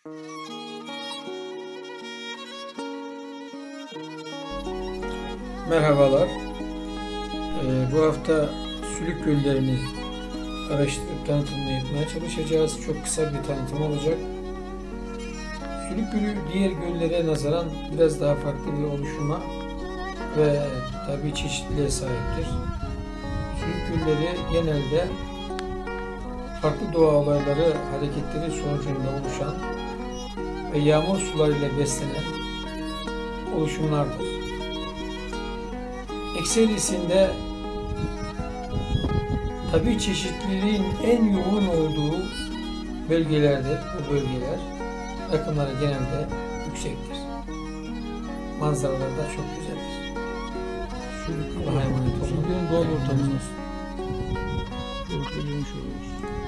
Merhabalar. Bu hafta Sülük göllerini araştırıp tanıtımını yapmaya çalışacağız. Çok kısa bir tanıtım olacak. Sülük Gölü diğer göllere nazaran biraz daha farklı bir oluşuma ve tabii çeşitliliğe sahiptir. Sülük gölleri genelde farklı doğa olayları, hareketleri sonucunda oluşan ve yağmur sularıyla beslenen oluşumlardır. Ekserisinde tabii çeşitliliğin en yoğun olduğu bölgelerdir. Bu bölgeler rakımları genelde yüksektir. Manzaraları da çok güzeldir. Sülüklerin doğal ortamı nasıl? Görüntülerini görmüş oluyoruz.